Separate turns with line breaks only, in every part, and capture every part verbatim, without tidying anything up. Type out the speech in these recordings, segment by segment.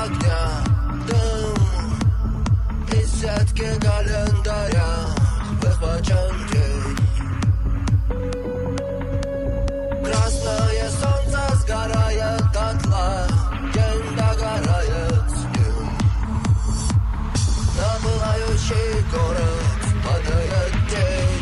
огня дым из сетки календаря выхвачен день. Красное солнце сгорает дотла, день догорает с ним. На пылающий город падает день.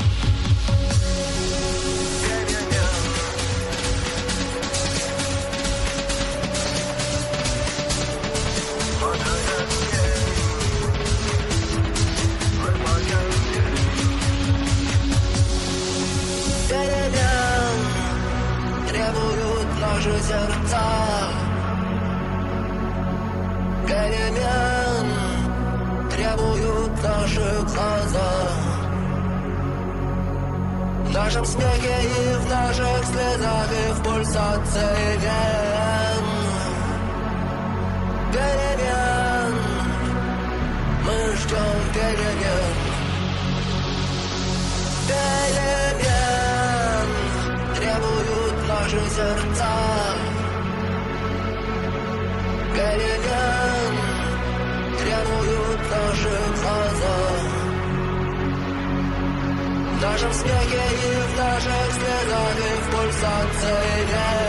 Перемен требуют наши сердца. Перемен требуют наши глаза. В нашем смехе и в наших слезах, и в пульсации вен. Перемен, мы ждем перемен. Перемен требуют наши сердца. Перемен требуют наши глаза. В нашем смехе и в наших слезах, и в пульсации вен.